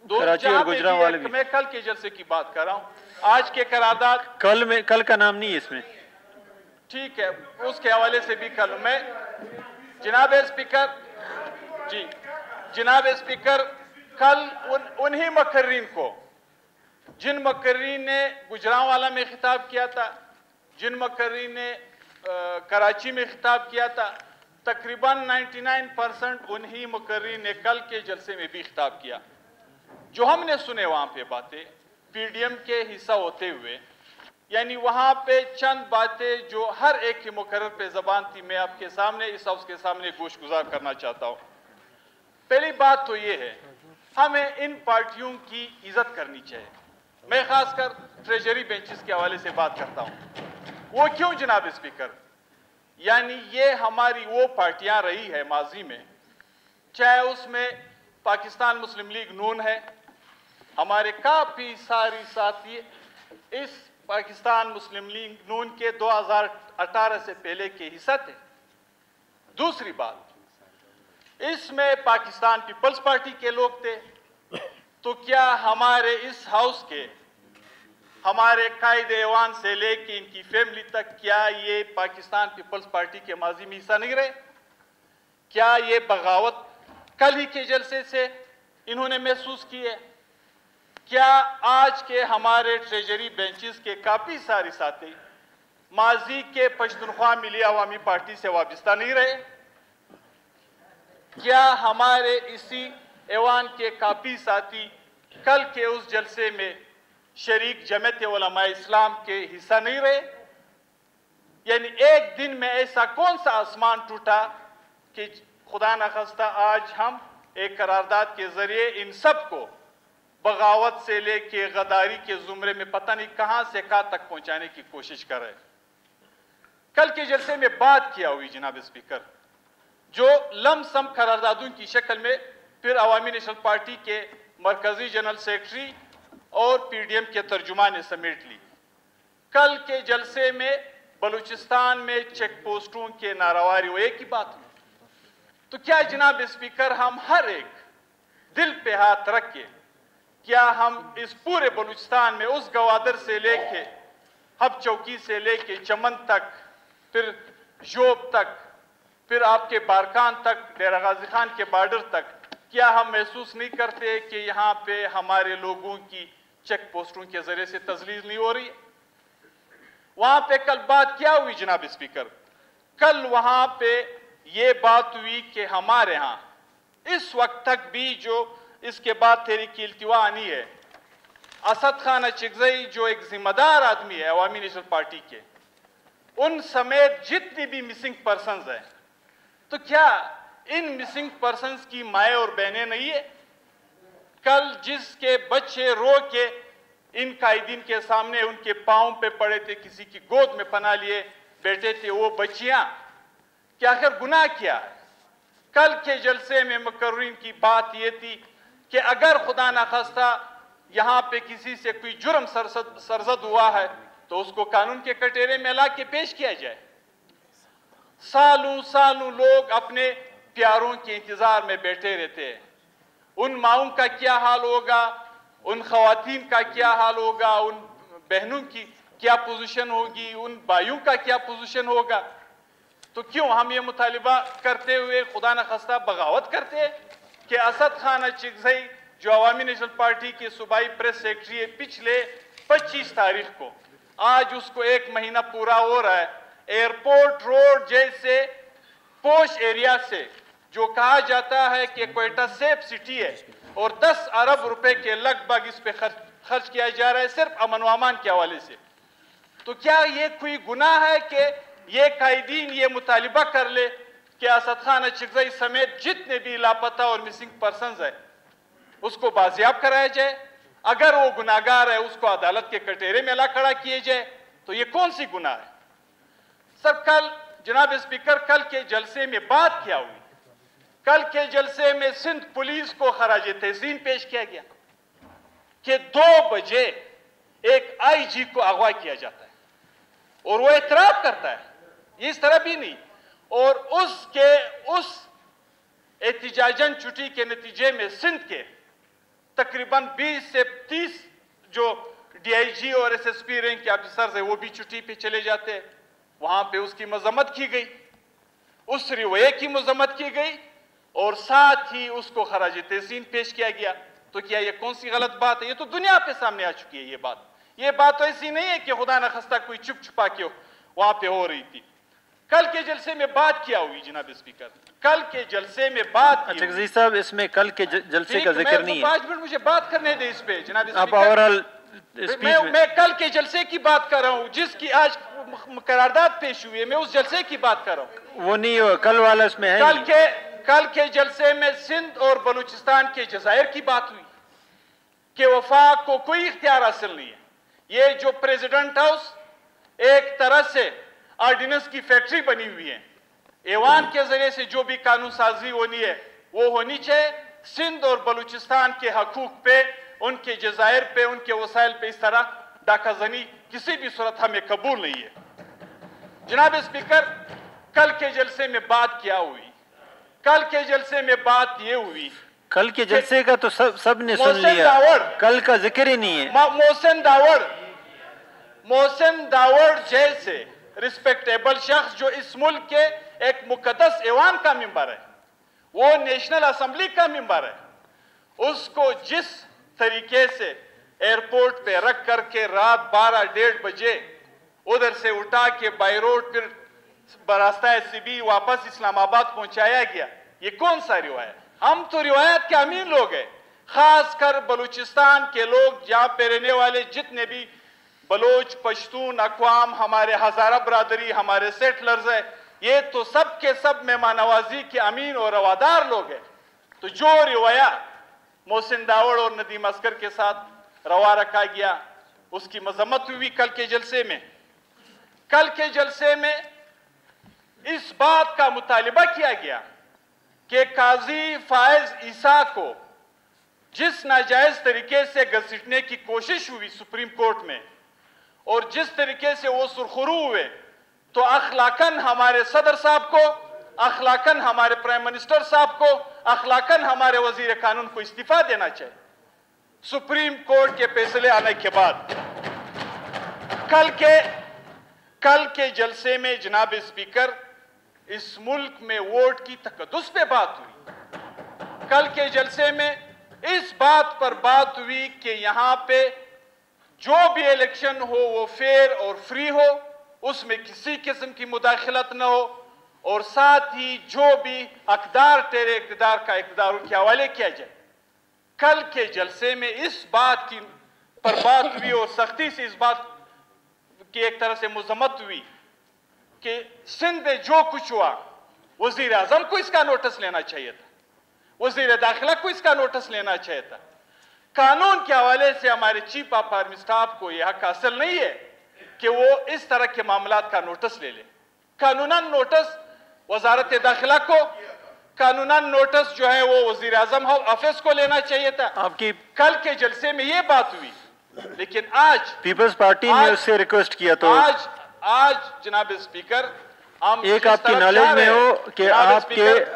کراچی اور گجرانوالے بھی. میں کل کے جلسے کی بات کر رہا ہوں. آج کے قرارداد کل کا نام نہیں ہے اس میں. ٹھیک ہے, اس کے حوالے سے بھی کل میں جناب اسپیکر جی جناب اسپیکر کل انہی مقررین کو جن مقررین نے گجرانوالہ میں خطاب کیا تھا, جن مقررین نے کراچی میں خطاب کیا تھا, تقریباً 99% انہی مقررین نے کل کے جلسے میں بھی خطاب کیا. جو ہم نے سنے وہاں پہ باتیں پی ڈی ایم کے حصہ ہوتے ہوئے, یعنی وہاں پہ چند باتیں جو ہر ایک کی مقرر پہ زبان تھی, میں آپ کے سامنے اس ہاؤس کے سامنے گوش گزار کرنا چاہتا ہوں. پہلی بات تو یہ ہے, ہمیں ان پارٹیوں کی عزت کرنی چاہیے. میں خاص کر ٹریجری بینچز کے حوالے سے بات کرتا ہوں. وہ کیوں جناب اسپیکر؟ یعنی یہ ہماری وہ پارٹیاں رہی ہے ماضی میں, چاہے اس میں پاکستان مسلم لیگ نون ہے, ہمارے کافی ساری ساتھی اس پاکستان مسلم لیگ نون کے 2018 سے پہلے کے حصہ تھے. دوسری بات, اس میں پاکستان پیپلز پارٹی کے لوگ تھے. تو کیا ہمارے اس ہاؤس کے ہمارے قائد ایوان سے لے کے ان کی فیملی تک کیا یہ پاکستان پیپلز پارٹی کے ماضی میں حصہ نہیں رہے؟ کیا یہ بغاوت کل ہی کے جلسے سے انہوں نے محسوس کی ہے؟ کیا آج کے ہمارے ٹریجری بینچز کے کافی ساری ساتھی ماضی کے پشتونخوا ملی عوامی پارٹی سے وابستہ نہیں رہے؟ کیا ہمارے اسی ایوان کے کافی ساتھی کل کے اس جلسے میں شریک جمعیت علماء اسلام کے حصہ نہیں رہے؟ یعنی ایک دن میں ایسا کون سا آسمان ٹوٹا کہ خدا نخواستہ آج ہم ایک قرارداد کے ذریعے ان سب کو بغاوت سے لے کے غداری کے زمرے میں پتہ نہیں کہاں سے کہاں تک پہنچانے کی کوشش کر رہے. کل کے جلسے میں بات کیا ہوئی جناب اسپیکر, جو لم سم قراردادوں کی شکل میں پھر عوامی نیشنل پارٹی کے مرکزی جنرل سیکرٹری اور پی ڈی ایم کے ترجمان نے سمیٹ لی. کل کے جلسے میں بلوچستان میں چیک پوسٹوں کے نارواری وہ ایک ہی بات ہوئی. تو کیا جناب اسپیکر ہم ہر ایک دل پہ ہاتھ رکھ کے کیا ہم اس پورے بلوچستان میں اس گوادر سے لے کے ہب چوکی سے لے کے چمن تک, پھر جوب تک, پھر آپ کے بارکان تک, ڈیرہ غازی خان کے بارڈر تک, کیا ہم محسوس نہیں کرتے کہ یہاں پہ ہمارے لوگوں کی چیک پوسٹوں کے ذریعے سے تذلیل نہیں ہو رہی ہے؟ وہاں پہ کل بات کیا ہوئی جناب اسپیکر؟ کل وہاں پہ یہ بات ہوئی کہ ہمارے ہاں اس وقت تک بھی جو اس کے بعد تحریک التوا آنی ہے, اسد خان اچکزئی جو ایک ذمہ دار آدمی ہے عوامی نیشنل پارٹی کے, ان سمیت جتنی بھی مسنگ پرسنز ہیں, تو کیا ان مسنگ پرسنز کی مائیں اور بہنیں نہیں ہے؟ کل جس کے بچے رو کے ان قائدین کے سامنے ان کے پاؤں پہ پڑے تھے, کسی کی گود میں پناہ لیے بیٹھے تھے وہ بچیاں, کیا آخر گناہ کیا ہے؟ کل کے جلسے میں مقررین کی بات یہ تھی کہ اگر خدا نخواستہ یہاں پہ کسی سے کوئی جرم سرزد ہوا ہے تو اس کو قانون کے کٹہرے میں لا کے پیش کیا جائے. سالوں سالوں لوگ اپنے پیاروں کے انتظار میں بیٹھے رہتے ہیں. ان ماؤں کا کیا حال ہوگا, ان خواتین کا کیا حال ہوگا, ان بہنوں کی کیا پوزیشن ہوگی, ان بھائیوں کا کیا پوزیشن ہوگا؟ تو کیوں ہم یہ مطالبہ کرتے ہوئے خدا نخواستہ بغاوت کرتے ہیں کہ اسد خان اچکزئی جو عوامی نیشنل پارٹی کے صوبائی پریس سیکرٹری ہے, پچھلے 25 تاریخ کو, آج اس کو 1 مہینہ پورا ہو رہا ہے, ایئرپورٹ روڈ جیسے پوش ایریا سے جو کہا جاتا ہے کہ کوئٹہ سیف سٹی ہے اور 10 ارب روپے کے لگ بھگ اس پہ خرچ کیا جا رہا ہے صرف امن و امان کے حوالے سے, تو کیا یہ کوئی گناہ ہے کہ یہ قائدین یہ مطالبہ کر لے کہ اسد خان اچکزئی سمیت جتنے بھی لاپتہ اور مسنگ پرسنز ہیں اس کو بازیاب کرایا جائے؟ اگر وہ گناہگار ہے اس کو عدالت کے کٹہرے میں لا کھڑا کیے جائے, تو یہ کون سی گناہ ہے؟ سر کل جناب اسپیکر کل کے جلسے میں بات کیا ہوئی؟ کل کے جلسے میں سندھ پولیس کو خراج تحسین پیش کیا گیا کہ 2 بجے ایک آئی جی کو اغوا کیا جاتا ہے اور وہ اعتراف کرتا ہے, یہ اس طرح بھی نہیں, اور اس احتجاجاً چھٹی کے نتیجے میں سندھ کے تقریباً 20 سے 30 جو ڈی آئی جی اور ایس ایس پی رینک کے آفیسرز ہیں وہ بھی چھٹی پہ چلے جاتے ہیں. وہاں پہ اس کی مذمت کی گئی, اس رویے کی مذمت کی گئی, اور ساتھ ہی اس کو خراج تحسین پیش کیا گیا. تو کیا یہ کون سی غلط بات ہے؟ یہ تو دنیا پہ سامنے آ چکی ہے. یہ بات تو ایسی نہیں ہے کہ خدا نخواستہ کوئی چھپ چھپا کے وہاں پہ ہو رہی تھی. کل کے جلسے میں بات کیا ہوئی جناب اسپیکر, کل کے جلسے میں بات کی. اچھا غزی صاحب, اس میں کل کے جلسے کا ذکر نہیں ہے. 5 منٹ مجھے بات کرنے دیں اس پہ جناب آپ اسپیکر. اوورال میں کل کے جلسے کی بات کر رہا ہوں جس کی آج قرارداد پیش ہوئی ہے, میں اس جلسے کی بات کر رہا ہوں. وہ نہیں ہو, کل والا اس میں ہے نہیں. کل کے جلسے میں سندھ اور بلوچستان کے جزائر کی بات ہوئی کہ وفاق کو کوئی اختیار حاصل نہیں ہے. یہ جو پریزیڈنٹ ہاؤس ایک طرح سے آرڈیننس کی فیکٹری بنی ہوئی ہے, ایوان کے ذریعے سے جو بھی قانون سازی ہونی ہے وہ ہونی چاہیے. سندھ اور بلوچستان کے حقوق پہ, ان کے جزائر پہ, ان کے وسائل پہ اس طرح ڈاکہ زنی کسی بھی صورت ہمیں قبول نہیں ہے. جناب اسپیکر, کل کے جلسے میں بات کیا ہوئی؟ کل کے جلسے میں بات یہ ہوئی, کل کے جلسے کا تو سب نے سن لیا, کل کا ذکر ہی نہیں ہے. محسن داوڑ جیسے رسپیکٹیبل شخص جو اس ملک کے ایک مقدس ایوان کا ممبر ہے, وہ نیشنل اسمبلی کا ممبر ہے, اس کو جس طریقے سے ایئرپورٹ پہ رکھ کر کے رات 12-1:30 بجے ادھر سے اٹھا کے بائی روڈ پھر براستہ سی بی واپس اسلام آباد پہنچایا گیا, یہ کون سا روایت؟ ہم تو روایت کے امین لوگ ہیں. خاص کر بلوچستان کے لوگ, جہاں پہ رہنے والے جتنے بھی بلوچ, پشتون اقوام, ہمارے ہزارہ برادری, ہمارے سیٹلرز ہیں, یہ تو سب کے سب مہمان نوازی کے امین اور روادار لوگ ہیں. تو جو روایہ محسن داوڑ اور ندیم اصغر کے ساتھ روا رکھا گیا, اس کی مذمت ہوئی کل کے جلسے میں. کل کے جلسے میں اس بات کا مطالبہ کیا گیا کہ قاضی فائز عیسیٰ کو جس ناجائز طریقے سے گھسیٹنے کی کوشش ہوئی سپریم کورٹ میں, اور جس طریقے سے وہ سرخرو ہوئے, تو اخلاقاً ہمارے صدر صاحب کو, اخلاقاً ہمارے پرائم منسٹر صاحب کو, اخلاقاً ہمارے وزیر قانون کو استعفیٰ دینا چاہیے سپریم کورٹ کے فیصلے آنے کے بعد. کل کے جلسے میں جناب اسپیکر اس ملک میں ووٹ کی تقدس پہ بات ہوئی. کل کے جلسے میں اس بات پر بات ہوئی کہ یہاں پہ جو بھی الیکشن ہو وہ فیئر اور فری ہو, اس میں کسی قسم کی مداخلت نہ ہو, اور ساتھ ہی جو بھی اقدار تیرے اقتدار کا اقتدار ان کے حوالے کیا جائے. کل کے جلسے میں اس بات کی پر بات ہوئی اور سختی سے اس بات کی ایک طرح سے مذمت ہوئی کہ سندھ میں جو کچھ ہوا وزیر اعظم کو اس کا نوٹس لینا چاہیے تھا, وزیر داخلہ کو اس کا نوٹس لینا چاہیے تھا. قانون کے حوالے سے ہمارے چیف آف آرمی اسٹاف کو یہ حق حاصل نہیں ہے کہ وہ اس طرح کے معاملات کا نوٹس لے لے. قانوناً نوٹس وزارت داخلہ کو, قانوناً نوٹس جو ہے وہ وزیر اعظم آفس کو لینا چاہیے تھا. آپ کی کل کے جلسے میں یہ بات ہوئی, لیکن آج پیپلز پارٹی نے اس سے ریکویسٹ کیا تو آج جناب اسپیکر ایک آپ کی نالج میں ہو کہ آپ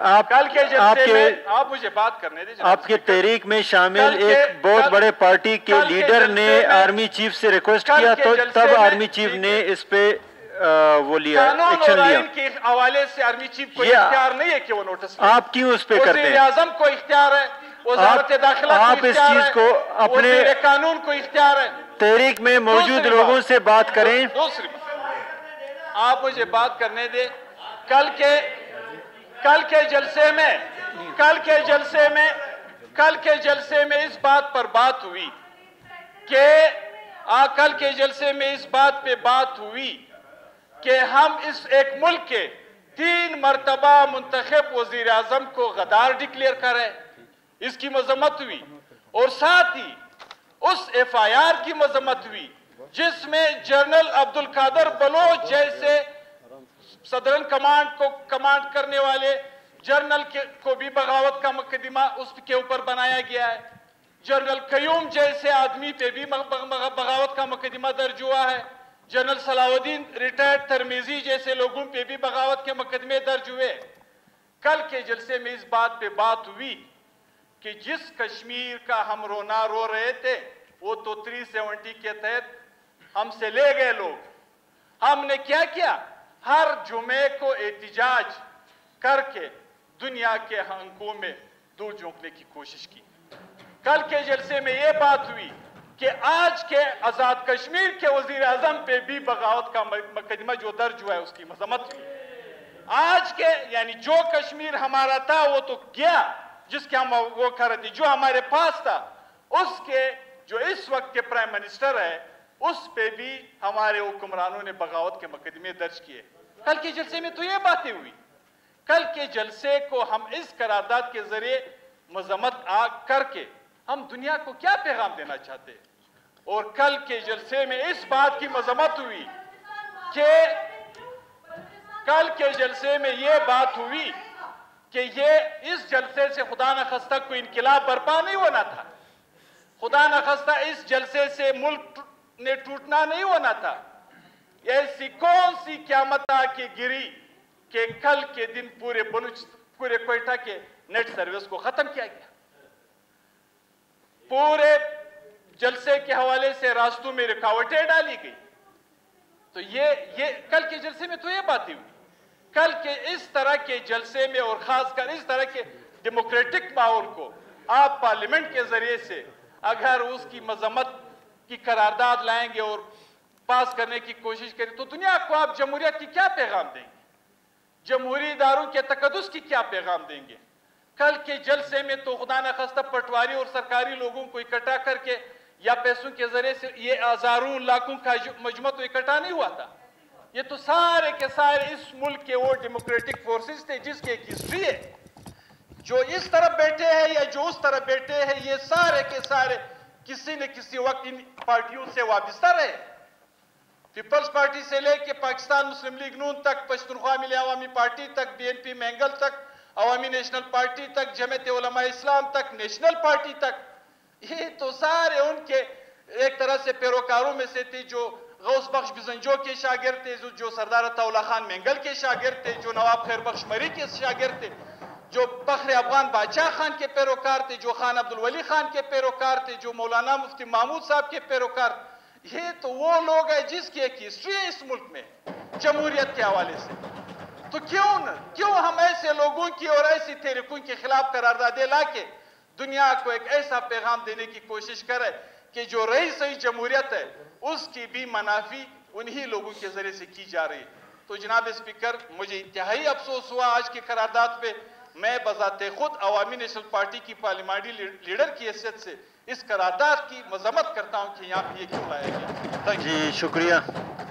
مجھے بات کرنے دیں. آپ کے تحریک میں شامل ایک بہت بڑے پارٹی کے لیڈر نے آرمی چیف سے ریکویسٹ کیا, تو تب آرمی چیف نے اس پہ وہ لیا, ایکشن لیا. کے حوالے سے آرمی چیف کو اختیار نہیں ہے کہ وہ نوٹس لے. آپ کیوں اس پہ کرتے ہیں؟ وزیر اعظم کو اختیار ہے, وزارت داخلہ کو آپ اس اختیار چیز کو ہے, اپنے وزیر قانون کو اختیار ہے. تحریک میں موجود لوگوں سے بات کریں. دوسری بات, آپ مجھے بات کرنے دیں. کل کے جلسے میں اس بات پر بات ہوئی کہ کل کے جلسے میں اس بات پہ بات ہوئی کہ ہم اس ایک ملک کے 3 مرتبہ منتخب وزیر اعظم کو غدار ڈکلیئر کریں. اس کی مذمت ہوئی, اور ساتھ ہی اس ایف آئی آر کی مذمت ہوئی جس میں جنرل عبدالقادر بلوچ جیسے صدرن کمانڈ کو کمانڈ کرنے والے جنرل کو بھی بغاوت کا مقدمہ اس کے اوپر بنایا گیا ہے. جنرل قیوم جیسے آدمی پہ بھی بغاوت کا مقدمہ درج ہوا ہے. جنرل صلاح الدین ریٹائرڈ ترمیزی جیسے لوگوں پہ بھی بغاوت کے مقدمے درج ہوئے. کل کے جلسے میں اس بات پہ بات ہوئی کہ جس کشمیر کا ہم رونا رو رہے تھے وہ تو 370 کے تحت ہم سے لے گئے لوگ. ہم نے کیا کیا؟ ہر جمعے کو احتجاج کر کے دنیا کے حلقوں میں دور جھونکنے کی کوشش کی. کل کے جلسے میں یہ بات ہوئی کہ آج کے آزاد کشمیر کے وزیر اعظم پہ بھی بغاوت کا مقدمہ جو درج ہوا ہے اس کی مذمت ہوئی. آج کے یعنی جو کشمیر ہمارا تھا وہ تو گیا جس کے ہم وہ کر رہے تھے. جو ہمارے پاس تھا اس کے جو اس وقت کے پرائم منسٹر ہے اس پہ بھی ہمارے حکمرانوں نے بغاوت کے مقدمے درج کیے. کل کے جلسے میں تو یہ باتیں ہوئی. کل کے جلسے کو ہم اس قرارداد کے ذریعے مذمت کر کے ہم دنیا کو کیا پیغام دینا چاہتے ہیں؟ اور کل کے جلسے میں اس بات کی مذمت ہوئی کہ کل کے جلسے میں یہ بات ہوئی کہ یہ اس جلسے سے خدا نخواستہ کوئی انقلاب برپا نہیں ہونا تھا. خدا نخواستہ اس جلسے سے ملک نے ٹوٹنا نہیں ہونا تھا. ایسی کون سی قیامت آ کے گری کہ کل کے دن پورے کوئٹہ کے نیٹ سروس کو ختم کیا گیا. پورے جلسے کے حوالے سے راستوں میں رکاوٹیں ڈالی گئی. تو یہ کل کے جلسے میں تو یہ باتیں ہوئی. کل کے اس طرح کے جلسے میں اور خاص کر اس طرح کے ڈیموکریٹک ماحول کو آپ پارلیمنٹ کے ذریعے سے اگر اس کی مذمت کی قرارداد لائیں گے اور پاس کرنے کی کوشش کریں تو دنیا کو آپ جمہوریت کی کیا پیغام دیں گے؟ جمہوری اداروں کے تقدس کی کیا پیغام دیں گے؟ کل کے جلسے میں تو خدا نخواستہ پٹواری اور سرکاری لوگوں کو اکٹھا کر کے یا پیسوں کے ذریعے سے یہ ہزاروں لاکھوں کا مجمع تو اکٹھا نہیں ہوا تھا. یہ تو سارے کے سارے اس ملک کے وہ ڈیموکریٹک فورسز تھے جس کی ایک ہسٹری ہے. جو اس طرف بیٹھے ہیں یا جو اس طرف بیٹھے ہیں یہ سارے کے سارے کسی نہ کسی وقت ان پارٹیوں سے وابستہ رہے. پیپلز پارٹی سے لے کے پاکستان مسلم لیگ نون تک، پشتونخوا ملی عوامی پارٹی تک، بی این پی مینگل تک، عوامی نیشنل پارٹی تک، جمعیت علماء اسلام تک، نیشنل پارٹی تک، یہ تو سارے ان کے ایک طرح سے پیروکاروں میں سے تھے جو غوث بخش بزنجو کے شاگرد تھے، جو سردار عطا اللہ خان مینگل کے شاگرد تھے، جو نواب خیر بخش مری کے شاگرد تھے، جو فخر افغان بادشاہ خان کے پیروکار تھے، جو خان عبدالولی خان کے پیروکار تھے، جو مولانا مفتی محمود صاحب کے پیروکار. یہ تو وہ لوگ ہیں جس کی ایک ہسٹری ہے اس ملک میں جمہوریت کے حوالے سے. تو کیوں ہم ایسے لوگوں کی اور ایسی تحریکوں کے خلاف قراردادیں لا کے دنیا کو ایک ایسا پیغام دینے کی کوشش کرے کہ جو رہی صحیح جمہوریت ہے اس کی بھی منافی انہی لوگوں کے ذریعے سے کی جا رہی ہے. تو جناب اسپیکر، مجھے انتہائی افسوس ہوا آج کی قرارداد پہ. میں بذات خود عوامی نیشنل پارٹی کی پارلیمانی لیڈر کی حیثیت سے اس قرارداد کی مذمت کرتا ہوں کہ یہاں پہ یہ کیوں لایا گیا. جی شکریہ.